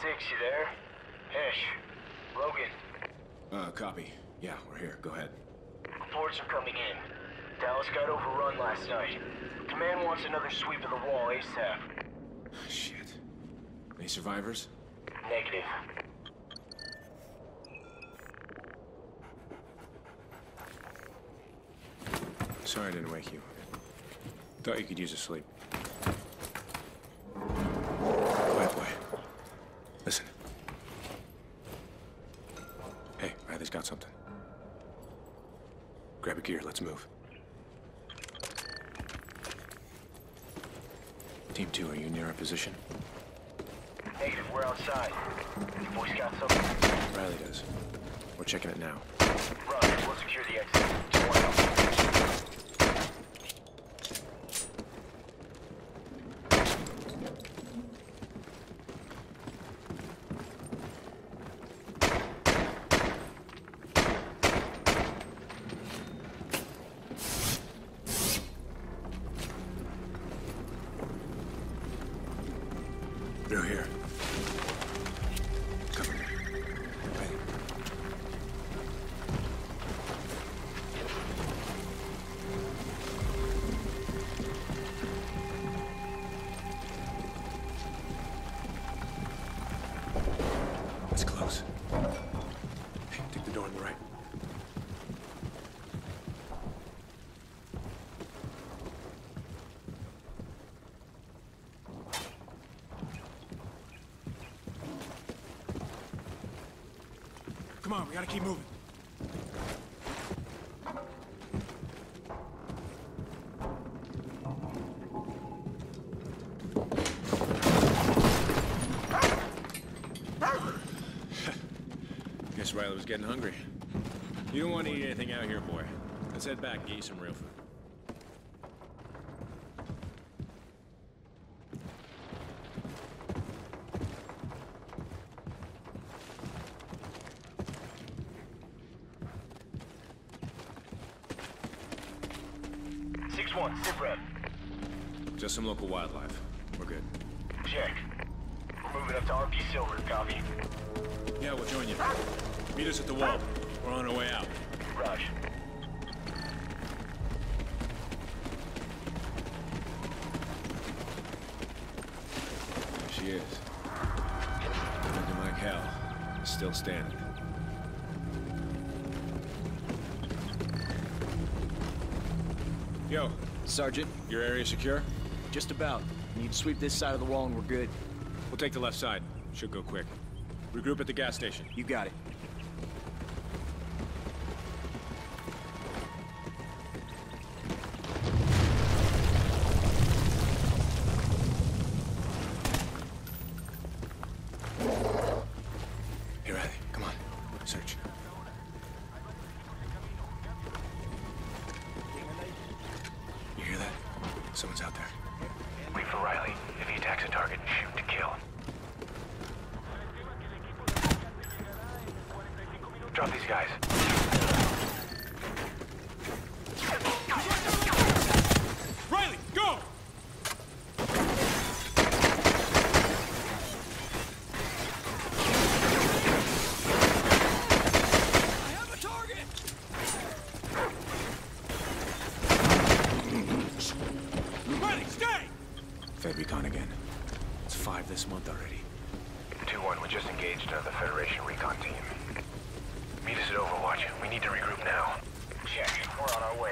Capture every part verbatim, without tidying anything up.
six, you there? Hesh. Logan. Uh, copy. Yeah, we're here. Go ahead. Reports are coming in. Dallas got overrun last night. Command wants another sweep of the wall ASAP. Shit. Any survivors? Negative. Sorry I didn't wake you. Thought you could use a sleep. Quiet boy. Listen. Hey, Riley's got something. Grab your gear, let's move. Team two, are you near our position? Negative, we're outside. You boys got something? Riley does. We're checking it now. Run, we'll secure the exit. Two one out. Through here. Cover me. Ready. It's close. Hey, take the door on the right. Come on, we gotta keep moving. Guess Riley was getting hungry. You don't want to eat anything out here, boy. Let's head back and get you some real food. six one, sit rep. Just some local wildlife. We're good. Check. We're moving up to R P Silver, copy. Yeah, we'll join you. Meet us at the wall. We're on our way out. Raj. There she is. Looking like hell. Still standing. Yo, Sergeant, your area secure? just about. Need to sweep this side of the wall and we're good. We'll take the left side. Should go quick. Regroup at the gas station. You got it. Hey, Riley, come on. Search. You hear that? Someone's out there. Wait for Riley. If he attacks a target, shoot to kill. Drop these guys. Riley, go! I have a target! Riley, stay! Fed recon again. It's five this month already. two one, we just engaged another Federation recon team. Meet us at Overwatch. We need to regroup now. Check. We're on our way.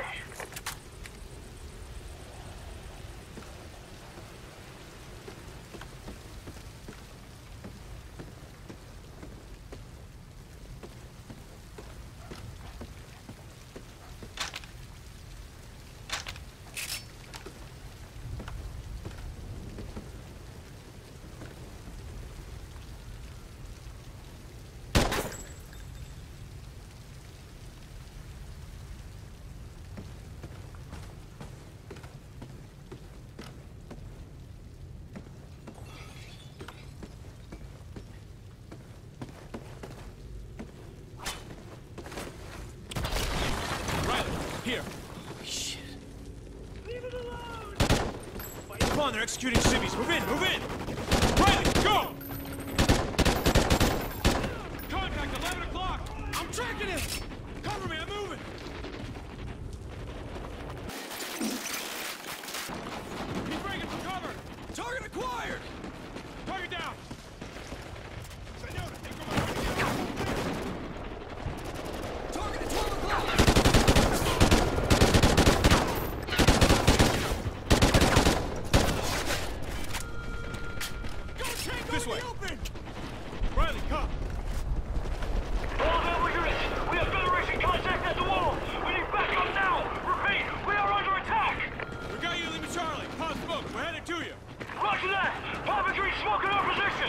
Here. Shit. Leave it alone! Come on, they're executing civvies. Move in, move in! Riley, go! This way! Riley, come! All available units! We have Federation contact at the wall! We need backup now! Repeat, we are under attack! We got you, Lima Charlie. Pop smoke. We're headed to you. Roger that! Papa Green smoke in our position!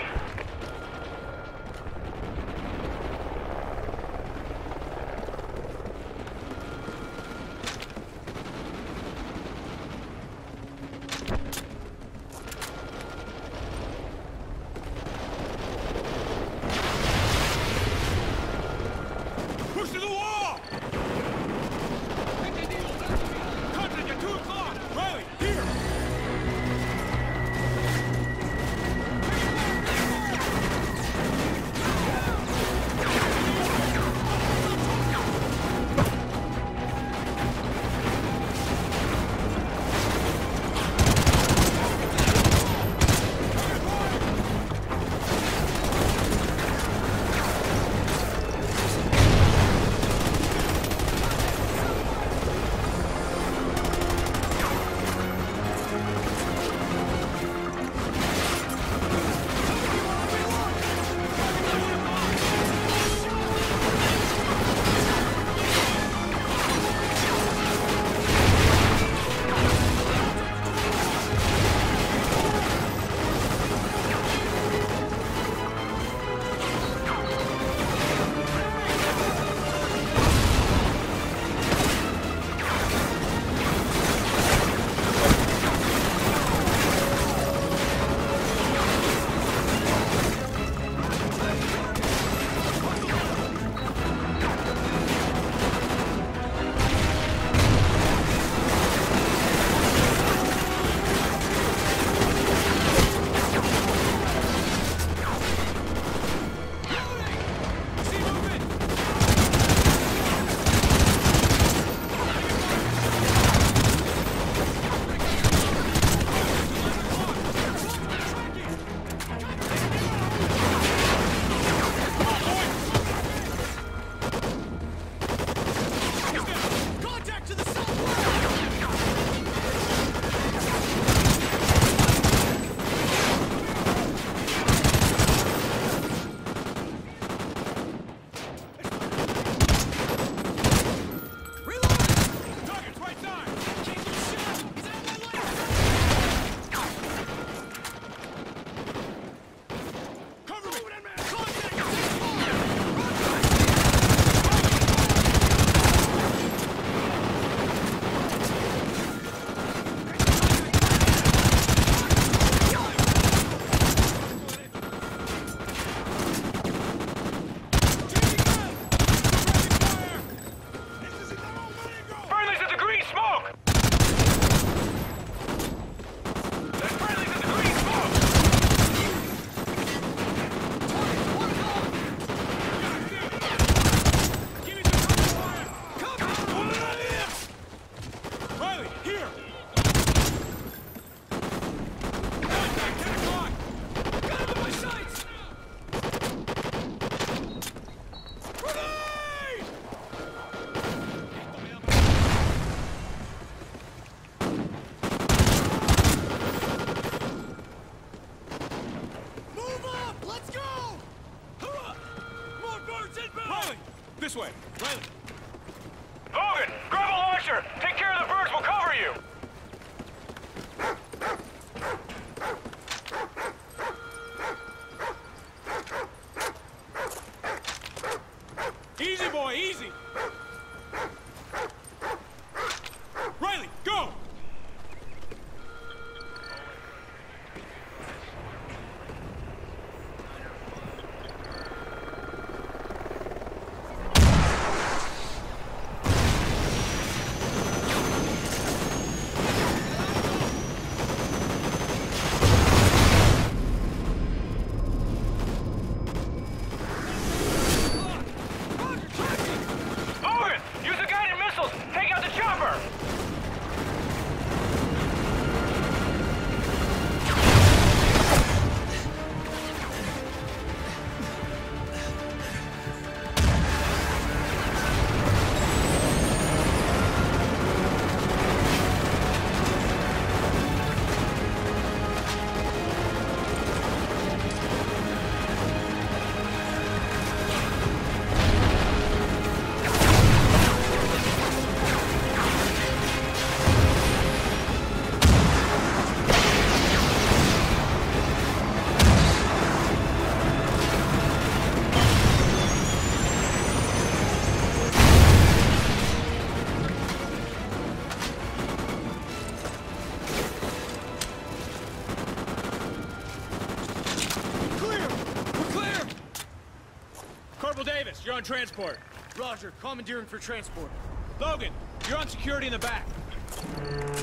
Push to the wall! Contact at two o'clock! Riley, here! This way. Riley. Hogan, grab a launcher! Take care of the birds, we'll cover you! Easy, boy, easy! Riley, go! Lewis, you're on transport. Roger, commandeering for transport. Logan, you're on security in the back.